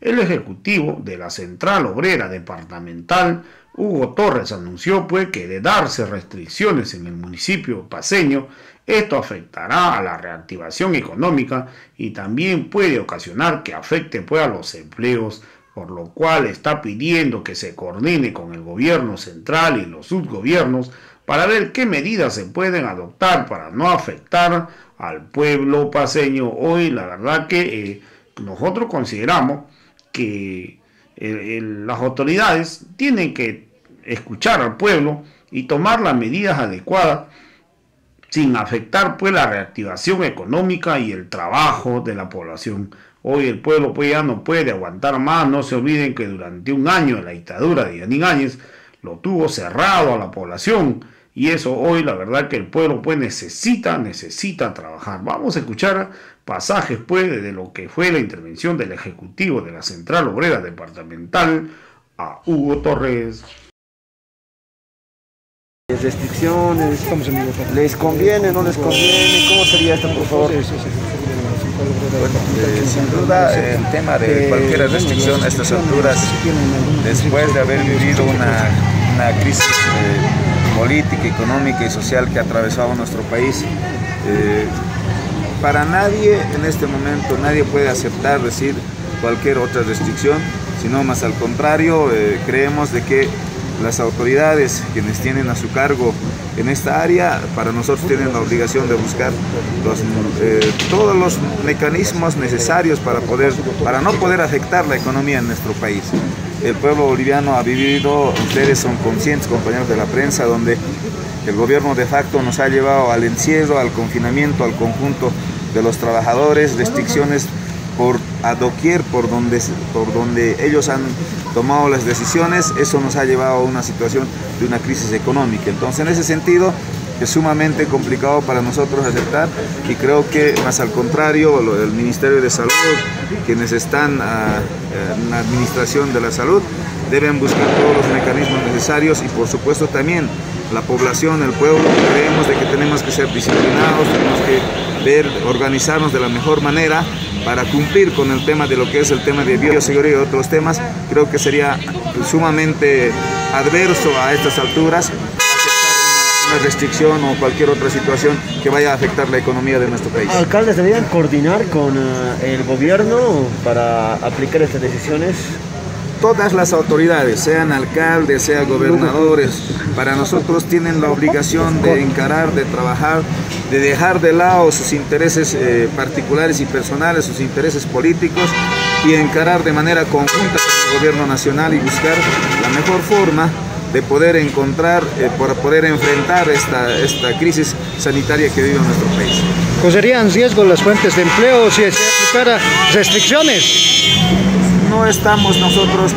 El ejecutivo de la Central Obrera Departamental, Hugo Torres, anunció pues que de darse restricciones en el municipio paceño, esto afectará a la reactivación económica y también puede ocasionar que afecte pues a los empleos, por lo cual está pidiendo que se coordine con el gobierno central y los subgobiernos para ver qué medidas se pueden adoptar para no afectar al pueblo paceño. Hoy la verdad que nosotros consideramos que las autoridades tienen que escuchar al pueblo y tomar las medidas adecuadas sin afectar pues la reactivación económica y el trabajo de la población. Hoy el pueblo pues ya no puede aguantar más. No se olviden que durante un año de la dictadura de Yanín Áñez lo tuvo cerrado a la población, y eso hoy la verdad que el pueblo pues necesita trabajar. Vamos a escuchar pasajes pues de lo que fue la intervención del ejecutivo de la Central Obrera Departamental a Hugo Torres. Restricciones, ¿les conviene, no les conviene? ¿Cómo sería esto, por favor? Bueno, sin duda el tema de cualquier restricción a estas alturas, después de haber vivido una crisis política, económica y social que ha atravesado nuestro país, para nadie en este momento, nadie puede aceptar decir cualquier otra restricción, sino más al contrario, creemos de que las autoridades, quienes tienen a su cargo en esta área, para nosotros tienen la obligación de buscar todos los mecanismos necesarios para no poder afectar la economía en nuestro país. El pueblo boliviano ha vivido, ustedes son conscientes, compañeros de la prensa, donde el gobierno de facto nos ha llevado al encierro, al confinamiento, al conjunto de los trabajadores, restricciones por a doquier, por donde ellos han tomado las decisiones. Eso nos ha llevado a una situación de una crisis económica. Entonces, en ese sentido, es sumamente complicado para nosotros aceptar, y creo que más al contrario, el Ministerio de Salud, quienes están en la administración de la salud, deben buscar todos los mecanismos necesarios, y por supuesto también la población, el pueblo. Creemos de que tenemos que ser disciplinados, tenemos que organizarnos de la mejor manera para cumplir con el tema de lo que es el tema de bioseguridad y otros temas. Creo que sería sumamente adverso a estas alturas aceptar una restricción o cualquier otra situación que vaya a afectar la economía de nuestro país. ¿Alcaldes deberían coordinar con el gobierno para aplicar estas decisiones? Todas las autoridades, sean alcaldes, sean gobernadores, para nosotros tienen la obligación de encarar, de trabajar, de dejar de lado sus intereses particulares y personales, sus intereses políticos, y encarar de manera conjunta con el gobierno nacional y buscar la mejor forma de poder encontrar, para poder enfrentar esta crisis sanitaria que vive nuestro país. ¿Correrían riesgo las fuentes de empleo si se aplicara restricciones? No estamos nosotros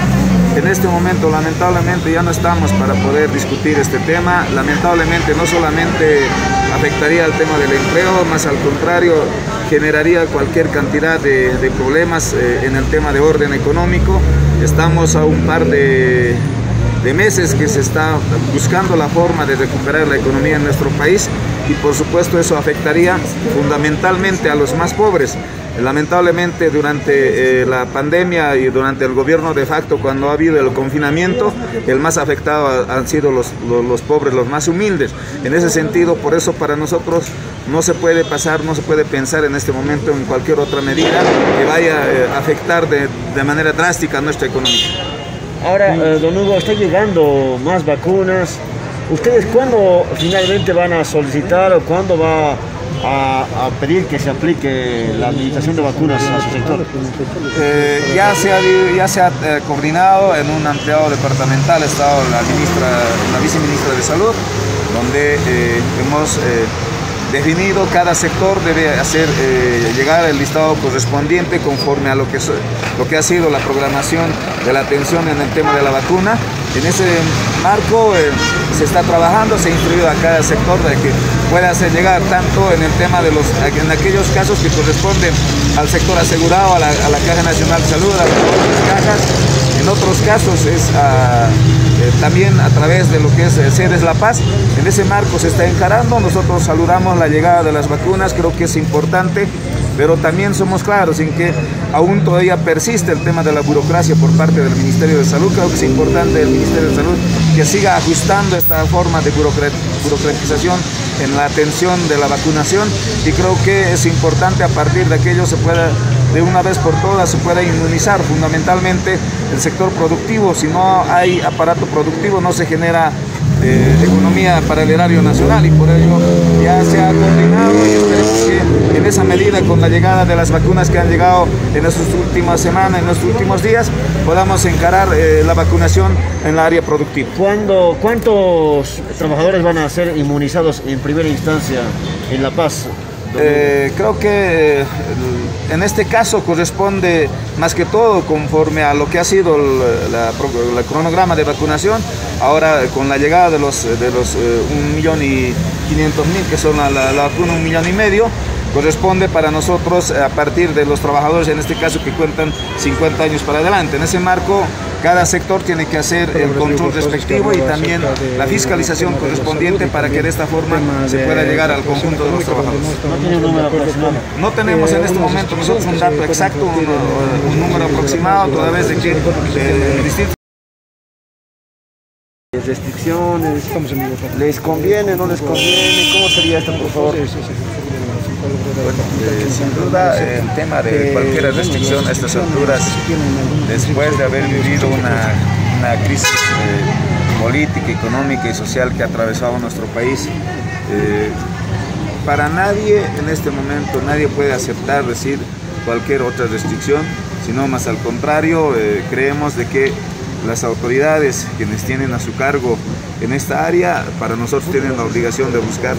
en este momento, lamentablemente ya no estamos para poder discutir este tema. Lamentablemente no solamente afectaría al tema del empleo, más al contrario, generaría cualquier cantidad de problemas en el tema de orden económico. Estamos a un par de meses que se está buscando la forma de recuperar la economía en nuestro país, y por supuesto eso afectaría fundamentalmente a los más pobres. Lamentablemente durante la pandemia y durante el gobierno de facto, cuando ha habido el confinamiento, el más afectado han sido los pobres, los más humildes. En ese sentido, por eso para nosotros no se puede pensar en este momento en cualquier otra medida que vaya a afectar de manera drástica a nuestra economía. Ahora, don Hugo, está llegando más vacunas. ¿Ustedes cuándo finalmente van a solicitar o cuándo va a pedir que se aplique la administración de vacunas a su sector? Ya se ha coordinado en un ampliado departamental, ha estado la viceministra de Salud, donde hemos definido cada sector debe hacer llegar el listado correspondiente conforme a lo que ha sido la programación de la atención en el tema de la vacuna. En ese marco se está trabajando, se ha instruido a cada sector de que pueda hacer llegar tanto en el tema de en aquellos casos que corresponden al sector asegurado, a la Caja Nacional de Salud, a las otras cajas. En otros casos es también a través de lo que es Sedes La Paz. En ese marco se está encarando. Nosotros saludamos la llegada de las vacunas, creo que es importante, pero también somos claros en que aún todavía persiste el tema de la burocracia por parte del Ministerio de Salud. Creo que es importante el Ministerio de Salud que siga ajustando esta forma de burocratización en la atención de la vacunación, y creo que es importante a partir de aquello se pueda de una vez por todas se pueda inmunizar fundamentalmente el sector productivo. Si no hay aparato productivo no se genera economía para el erario nacional, y por ello ya se ha coordinado y esperemos que en esa medida, con la llegada de las vacunas que han llegado en estas últimas semanas, en los últimos días, podamos encarar la vacunación en el área productiva. ¿Cuántos trabajadores van a ser inmunizados en primera instancia en La Paz? Creo que en este caso corresponde más que todo conforme a lo que ha sido el cronograma de vacunación. Ahora con la llegada de los 1.500.000 que son la vacuna 1,5 millones, corresponde para nosotros a partir de los trabajadores, en este caso que cuentan 50 años para adelante. En ese marco, cada sector tiene que hacer el control respectivo y también la fiscalización correspondiente para que de esta forma se pueda llegar al conjunto de los trabajadores. ¿No tiene un número aproximado? No tenemos en este momento nosotros un dato exacto, un número aproximado, toda vez de que distintos restricciones, ¿les conviene, no les conviene? ¿Cómo sería esto, por favor? Sin duda, el tema de cualquier restricción a estas alturas, después de haber vivido una crisis política, económica y social que ha atravesado nuestro país, para nadie en este momento, nadie puede aceptar decir cualquier otra restricción, sino más al contrario, creemos de que las autoridades quienes tienen a su cargo en esta área, para nosotros tienen la obligación de buscar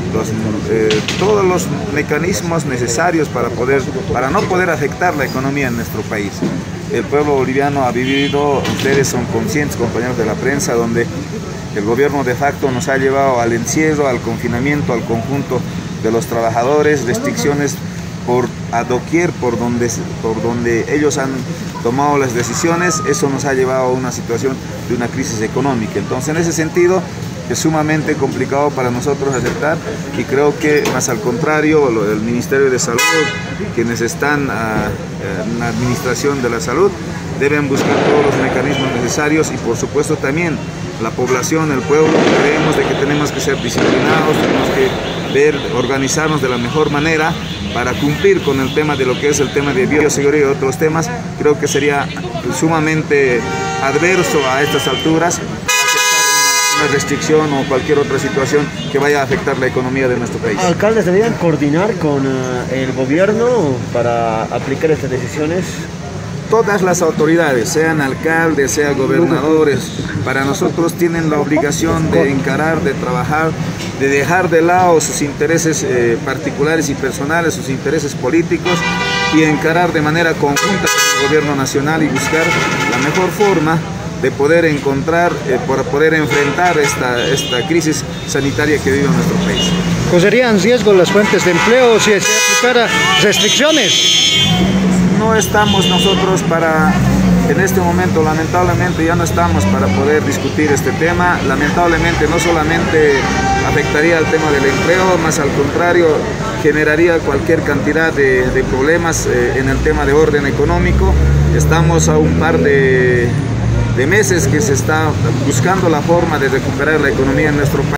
todos los mecanismos necesarios para no poder afectar la economía en nuestro país. El pueblo boliviano ha vivido, ustedes son conscientes, compañeros de la prensa, donde el gobierno de facto nos ha llevado al encierro, al confinamiento, al conjunto de los trabajadores, restricciones por doquier, por donde ellos han tomado las decisiones. Eso nos ha llevado a una situación de una crisis económica. Entonces, en ese sentido, es sumamente complicado para nosotros aceptar, y creo que más al contrario, el Ministerio de Salud, quienes están en la administración de la salud, deben buscar todos los mecanismos necesarios, y por supuesto también la población, el pueblo, creemos de que tenemos que ser disciplinados, tenemos que organizarnos de la mejor manera para cumplir con el tema de lo que es el tema de bioseguridad y otros temas. Creo que sería sumamente adverso a estas alturas aceptar una restricción o cualquier otra situación que vaya a afectar la economía de nuestro país. ¿Alcaldes deberían coordinar con el gobierno para aplicar estas decisiones? Todas las autoridades, sean alcaldes, sean gobernadores, para nosotros tienen la obligación de encarar, de trabajar, de dejar de lado sus intereses particulares y personales, sus intereses políticos, y encarar de manera conjunta con el gobierno nacional y buscar la mejor forma de poder encontrar, para poder enfrentar esta crisis sanitaria que vive nuestro país. ¿Correrían riesgo las fuentes de empleo si se aplicara restricciones? No estamos nosotros en este momento, lamentablemente ya no estamos para poder discutir este tema. Lamentablemente no solamente afectaría al tema del empleo, más al contrario, generaría cualquier cantidad de problemas en el tema de orden económico. Estamos a un par de meses que se está buscando la forma de recuperar la economía en nuestro país.